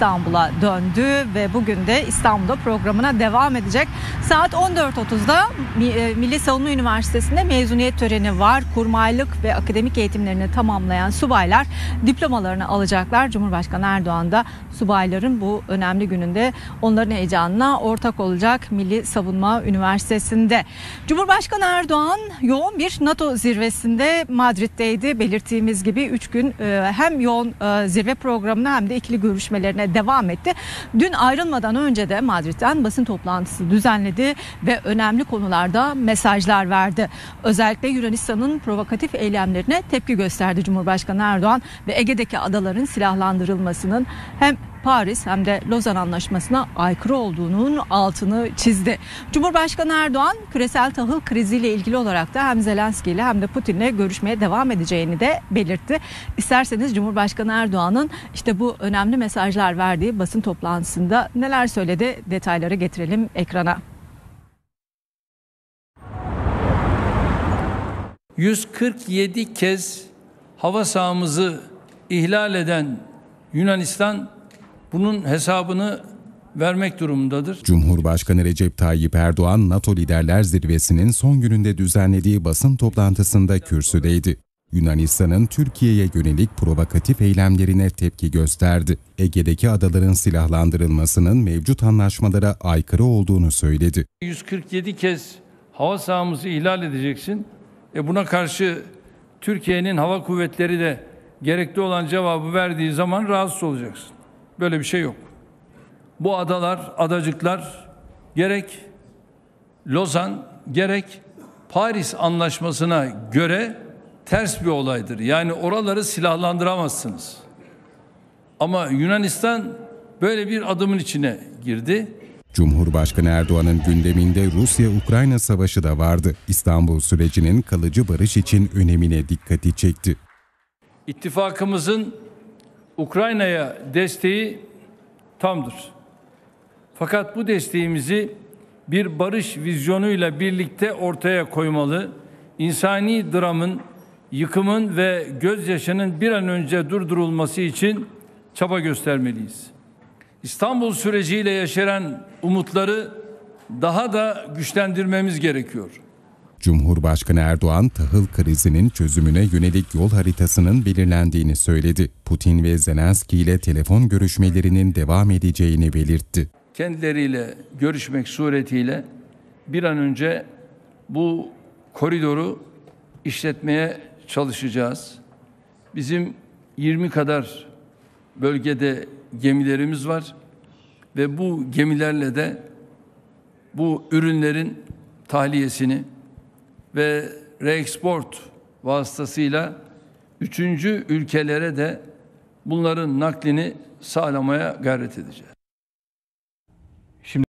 İstanbul'a döndü ve bugün de İstanbul'da programına devam edecek. Saat 14.30'da Milli Savunma Üniversitesi'nde mezuniyet töreni var. Kurmaylık ve akademik eğitimlerini tamamlayan subaylar diplomalarını alacaklar. Cumhurbaşkanı Erdoğan da subayların bu önemli gününde onların heyecanına ortak olacak Milli Savunma Üniversitesi'nde. Cumhurbaşkanı Erdoğan yoğun bir NATO zirvesinde Madrid'deydi. Belirttiğimiz gibi 3 gün hem yoğun zirve programına hem de ikili görüşmelerine devam etti. Dün ayrılmadan önce de Madrid'den basın toplantısı düzenledi ve önemli konularda mesajlar verdi. Özellikle Yunanistan'ın provokatif eylemlerine tepki gösterdi Cumhurbaşkanı Erdoğan ve Ege'deki adaların silahlandırılmasının hem Paris hem de Lozan Anlaşması'na aykırı olduğunun altını çizdi. Cumhurbaşkanı Erdoğan küresel tahıl kriziyle ilgili olarak da hem Zelenski ile hem de Putin'le görüşmeye devam edeceğini de belirtti. İsterseniz Cumhurbaşkanı Erdoğan'ın işte bu önemli mesajlar verdiği basın toplantısında neler söyledi, detayları getirelim ekrana. 147 kez hava sahamızı ihlal eden Yunanistan bunun hesabını vermek durumundadır. Cumhurbaşkanı Recep Tayyip Erdoğan, NATO Liderler Zirvesi'nin son gününde düzenlediği basın toplantısında kürsüdeydi. Yunanistan'ın Türkiye'ye yönelik provokatif eylemlerine tepki gösterdi. Ege'deki adaların silahlandırılmasının mevcut anlaşmalara aykırı olduğunu söyledi. 147 kez hava sahamızı ihlal edeceksin. Buna karşı Türkiye'nin hava kuvvetleri de gerekli olan cevabı verdiği zaman rahatsız olacaksın. Böyle bir şey yok. Bu adalar, adacıklar gerek Lozan gerek Paris Anlaşması'na göre ters bir olaydır. Yani oraları silahlandıramazsınız. Ama Yunanistan böyle bir adımın içine girdi. Cumhurbaşkanı Erdoğan'ın gündeminde Rusya-Ukrayna savaşı da vardı. İstanbul sürecinin kalıcı barış için önemine dikkati çekti. İttifakımızın Ukrayna'ya desteği tamdır. Fakat bu desteğimizi bir barış vizyonuyla birlikte ortaya koymalı. İnsani dramın, yıkımın ve gözyaşının bir an önce durdurulması için çaba göstermeliyiz. İstanbul süreciyle yaşanan umutları daha da güçlendirmemiz gerekiyor. Cumhurbaşkanı Erdoğan, tahıl krizinin çözümüne yönelik yol haritasının belirlendiğini söyledi. Putin ve Zelenski ile telefon görüşmelerinin devam edeceğini belirtti. Kendileriyle görüşmek suretiyle bir an önce bu koridoru işletmeye çalışacağız. Bizim 20 kadar bölgede gemilerimiz var ve bu gemilerle de bu ürünlerin tahliyesini ve reeksport vasıtasıyla 3. ülkelere de bunların naklini sağlamaya gayret edeceğiz.